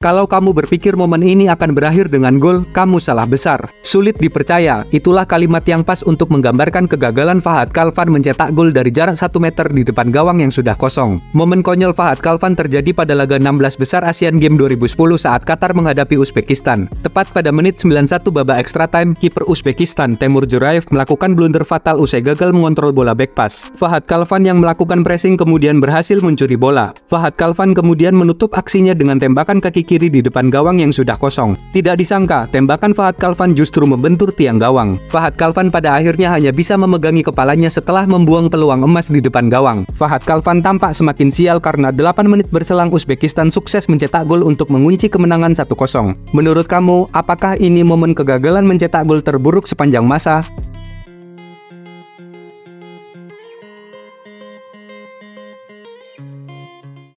Kalau kamu berpikir momen ini akan berakhir dengan gol, kamu salah besar. Sulit dipercaya, itulah kalimat yang pas untuk menggambarkan kegagalan Fahad Khalfan mencetak gol dari jarak 1 meter di depan gawang yang sudah kosong. Momen konyol Fahad Khalfan terjadi pada laga 16 besar Asian Games 2010 saat Qatar menghadapi Uzbekistan. Tepat pada menit 91 babak extra time, kiper Uzbekistan Temur Jorayev melakukan blunder fatal usai gagal mengontrol bola back pass. Fahad Khalfan yang melakukan pressing kemudian berhasil mencuri bola. Fahad Khalfan kemudian menutup aksinya dengan tembakan kaki kiri di depan gawang yang sudah kosong. Tidak disangka, tembakan Fahad Khalfan justru membentur tiang gawang. Fahad Khalfan pada akhirnya hanya bisa memegangi kepalanya setelah membuang peluang emas di depan gawang. Fahad Khalfan tampak semakin sial karena 8 menit berselang Uzbekistan sukses mencetak gol untuk mengunci kemenangan 1-0. Menurut kamu, apakah ini momen kegagalan mencetak gol terburuk sepanjang masa?